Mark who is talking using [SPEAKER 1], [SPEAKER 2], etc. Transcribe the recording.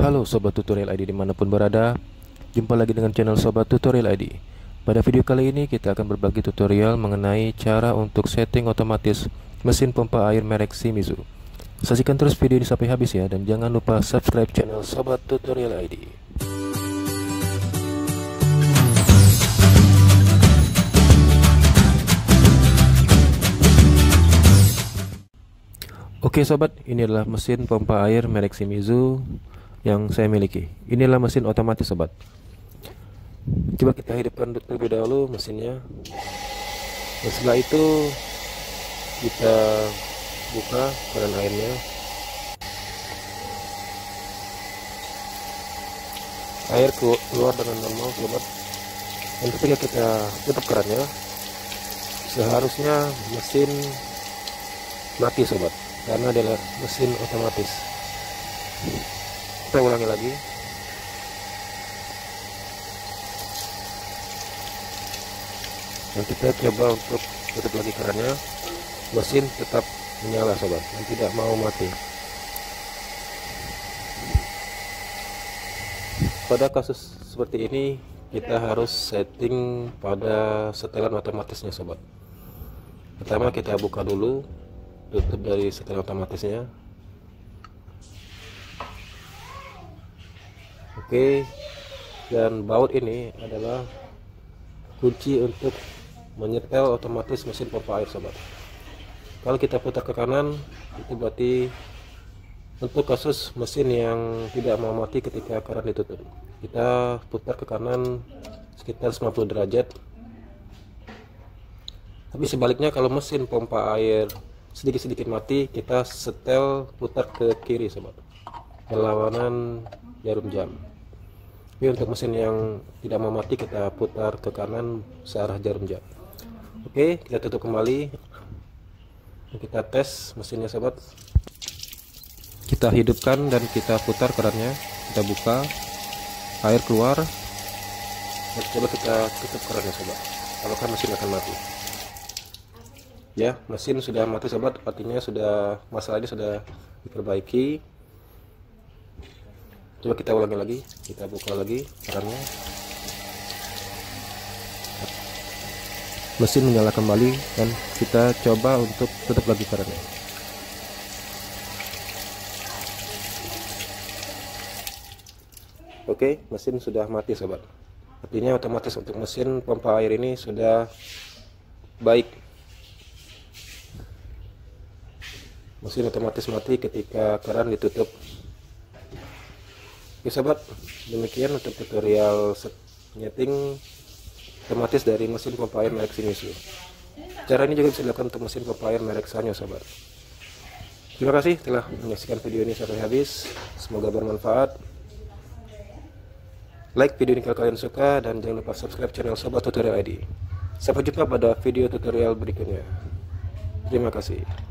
[SPEAKER 1] Halo Sobat Tutorial ID dimanapun berada. Jumpa lagi dengan channel Sobat Tutorial ID. Pada video kali ini kita akan berbagi tutorial mengenai cara untuk setting otomatis mesin pompa air merek Shimizu. Saksikan terus video ini sampai habis ya, dan jangan lupa subscribe channel Sobat Tutorial ID. Oke sobat, ini adalah mesin pompa air merek Shimizu yang saya miliki. Inilah mesin otomatis sobat. Coba kita hidupkan terlebih dahulu mesinnya. Dan setelah itu kita buka keran airnya. Air keluar dengan normal sobat. Dan ketika kita tutup kerannya, seharusnya mesin mati sobat, karena adalah mesin otomatis. Kita ulangi lagi. Dan kita coba untuk tutup lagi kerannya. Mesin tetap menyala sobat, dan tidak mau mati. Pada kasus seperti ini kita harus setting pada setelan otomatisnya sobat. Pertama kita buka dulu, tutup dari setelan otomatisnya. Oke, dan baut ini adalah kunci untuk menyetel otomatis mesin pompa air sobat. Kalau kita putar ke kanan, itu berarti untuk kasus mesin yang tidak mau mati ketika keran ditutup. Kita putar ke kanan sekitar 90 derajat. Tapi sebaliknya, kalau mesin pompa air sedikit-sedikit mati, kita setel putar ke kiri sobat, berlawanan jarum jam. Tapi untuk mesin yang tidak mau mati, kita putar ke kanan searah jarum jam. Oke, kita tutup kembali. Kita tes mesinnya sobat. Kita hidupkan dan kita putar kerannya. Kita buka, air keluar. Dan coba kita tutup kerannya sobat. Kalau kan mesin akan mati. Ya, mesin sudah mati sobat, artinya sudah, masalah ini sudah diperbaiki. Coba kita ulangi lagi, kita buka lagi kerannya. Mesin menyala kembali, dan kita coba untuk tutup lagi kerannya. Oke, mesin sudah mati sobat. Artinya otomatis untuk mesin pompa air ini sudah baik. Mesin otomatis mati ketika keran ditutup. Oke sobat, demikian untuk tutorial setting otomatis dari mesin pompa air merek Shimizu. Cara ini juga bisa dilakukan untuk mesin pompa air merek Sanyo sobat. Terima kasih telah menyaksikan video ini sampai habis. Semoga bermanfaat. Like video ini kalau kalian suka, dan jangan lupa subscribe channel Sobat Tutorial ID. Sampai jumpa pada video tutorial berikutnya. Terima kasih.